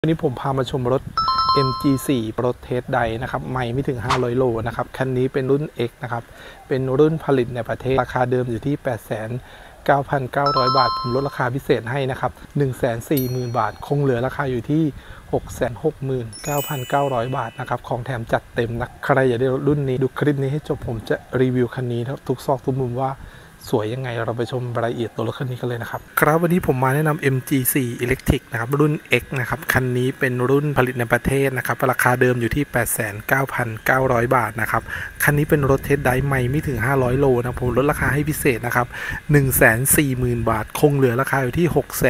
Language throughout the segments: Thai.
วันนี้ผมพามาชมรถ MG4 รถเทสไดนะครับใหม่ไม่ถึง500โลนะครับคันนี้เป็นรุ่น X นะครับเป็นรุ่นผลิตในประเทศราคาเดิมอยู่ที่ 8,9,900 บาทผมลดราคาพิเศษให้นะครับ 140,000 บาทคงเหลือราคาอยู่ที่ 669,900 บาทนะครับของแถมจัดเต็มนะใครอยากได้รถรุ่นนี้ดูคลิปนี้ให้จบผมจะรีวิวคันนี้ทุกซอกทุกมุมว่าสวยยังไงเราไปชมรายละเอียดตัวรถคันนี้กันเลยนะครับครับวันนี้ผมมาแนะนำ MG4 Electric นะครับรุ่น X นะครับคันนี้เป็นรุ่นผลิตในประเทศนะครับราคาเดิมอยู่ที่ 89,900 บาทนะครับคันนี้เป็นรถเทสไดใหม่ไม่ถึง500โลนะผมลดราคาให้พิเศษนะครับ 140,000 บาทคงเหลือราคาอยู่ที่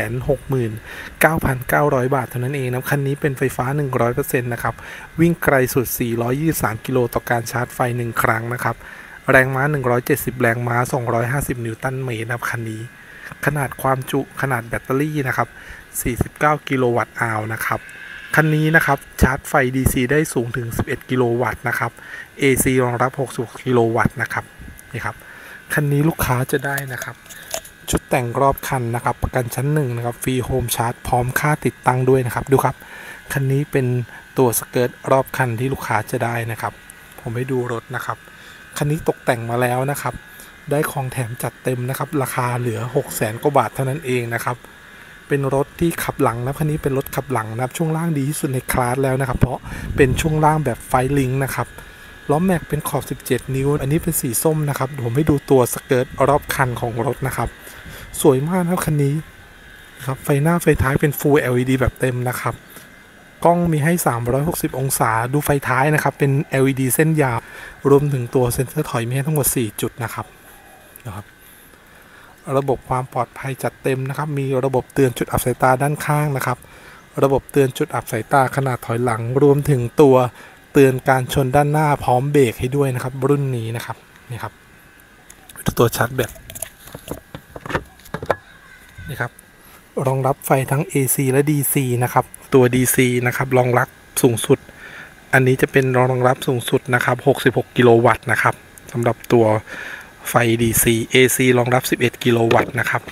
669,900 บาทเท่านั้นเองนะคันนี้เป็นไฟฟ้า 100% นะครับวิ่งไกลสุด423กิโลต่อการชาร์จไฟ1ครั้งนะครับแรงม้า170แรงม้า250นิวตันเมตรนะครับคันนี้ขนาดความจุขนาดแบตเตอรี่นะครับ49กิโลวัตต์อาวนะครับคันนี้นะครับชาร์จไฟ DC ได้สูงถึง11กิโลวัตต์นะครับ AC รองรับ66กิโลวัตต์นะครับนี่ครับคันนี้ลูกค้าจะได้นะครับชุดแต่งรอบคันนะครับประกันชั้น1นะครับฟรีโฮมชาร์จพร้อมค่าติดตั้งด้วยนะครับดูครับคันนี้เป็นตัวสเกิร์ตรอบคันที่ลูกค้าจะได้นะครับผมให้ดูรถนะครับคันนี้ตกแต่งมาแล้วนะครับได้ของแถมจัดเต็มนะครับราคาเหลือ 600,000 กว่าบาทเท่านั้นเองนะครับเป็นรถที่ขับหลังนะคันนี้เป็นรถขับหลังนะครับช่วงล่างดีที่สุดในคลาสแล้วนะครับเพราะเป็นช่วงล่างแบบไฟลิงนะครับล้อแม็กเป็นขอบ17นิ้วอันนี้เป็นสีส้มนะครับผมให้ดูตัวสเกิร์ตรอบคันของรถนะครับสวยมากนะครับคันนี้ครับไฟหน้าไฟท้ายเป็น Full LED แบบเต็มนะครับกล้องมีให้360องศาดูไฟท้ายนะครับเป็น LED เส้นยาวรวมถึงตัวเซ็นเซอร์ถอยมีให้ทั้งหมด4จุดนะครับระบบความปลอดภัยจัดเต็มนะครับมีระบบเตือนจุดอับสายตาด้านข้างนะครับระบบเตือนจุดอับสายตาขนาดถอยหลังรวมถึงตัวเตือนการชนด้านหน้าพร้อมเบรกให้ด้วยนะครับรุ่นนี้นะครับนี่ครับตัวชาร์จแบตนี่ครับรองรับไฟทั้ง AC และ DC นะครับตัว DC นะครับรองรับสูงสุดอันนี้จะเป็นรองรับสูงสุดนะครับ66กิโลวัตต์นะครับสำหรับตัวไฟ DC AC รองรับ11กิโลวัตต์นะครับ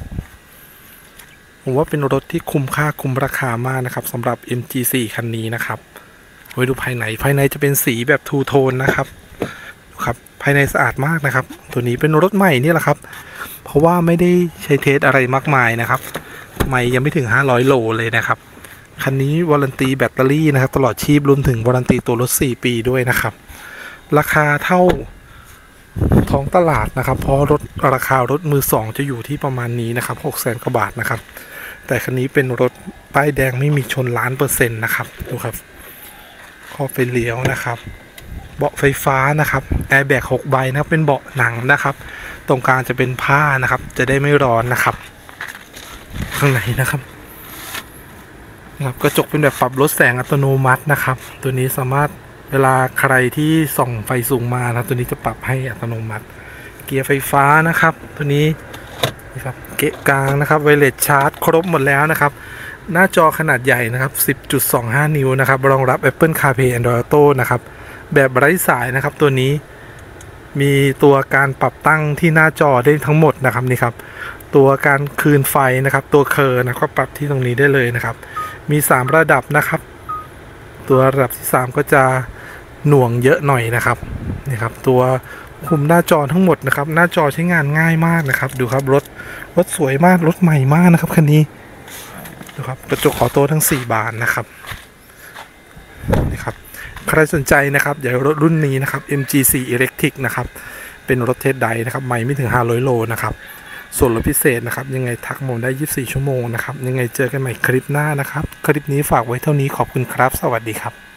ผมว่าเป็นรถที่คุ้มค่าคุ้มราคามากนะครับสำหรับ MG4 คันนี้นะครับไว้ดูภายในจะเป็นสีแบบทูโทนนะครับภายในสะอาดมากนะครับตัวนี้เป็นรถใหม่นี่แหละครับเพราะว่าไม่ได้ใช้เทสอะไรมากมายนะครับใหม่ยังไม่ถึง500โลเลยนะครับคันนี้วารันตีแบตเตอรี่นะครับตลอดชีพรวมถึงวารันตีตัวรถ4ปีด้วยนะครับราคาเท่าท้องตลาดนะครับเพราะราคารถมือ2จะอยู่ที่ประมาณนี้นะครับ600,000 กว่าบาทนะครับแต่คันนี้เป็นรถป้ายแดงไม่มีชน1,000,000%นะครับดูครับข้อไฟเลี้ยวนะครับเบาะไฟฟ้านะครับแอร์แบ็ก6ใบนะครับเป็นเบาะหนังนะครับตรงกลางจะเป็นผ้านะครับจะได้ไม่ร้อนนะครับข้างในนะครับกระจกเป็นแบบปรับลดแสงอัตโนมัตินะครับตัวนี้สามารถเวลาใครที่ส่องไฟสูงมานะตัวนี้จะปรับให้อัตโนมัติเกียร์ไฟฟ้านะครับตัวนี้นะครับเกะกลางนะครับไวเลสชาร์จครบหมดแล้วนะครับหน้าจอขนาดใหญ่นะครับ 10.25 นิ้วนะครับรองรับ Apple CarPlay Android Auto นะครับแบบไร้สายนะครับตัวนี้มีตัวการปรับตั้งที่หน้าจอได้ทั้งหมดนะครับนี่ครับตัวการคืนไฟนะครับตัวเคอร์นะก็ปรับที่ตรงนี้ได้เลยนะครับมี3ระดับนะครับตัวระดับที่3ก็จะหน่วงเยอะหน่อยนะครับนี่ครับตัวคุมหน้าจอทั้งหมดนะครับหน้าจอใช้งานง่ายมากนะครับดูครับรถสวยมากรถใหม่มากนะครับคันนี้ดูครับกระจกออโต้ทั้ง4บานนะครับนี่ครับใครสนใจนะครับอยากรถรุ่นนี้นะครับ MG4 Electric นะครับเป็นรถเทสไดนะครับใหม่ไม่ถึง500โลนะครับส่วนลดพิเศษนะครับยังไงทักผมได้24ชั่วโมงนะครับยังไงเจอกันใหม่คลิปหน้านะครับคลิปนี้ฝากไว้เท่านี้ขอบคุณครับสวัสดีครับ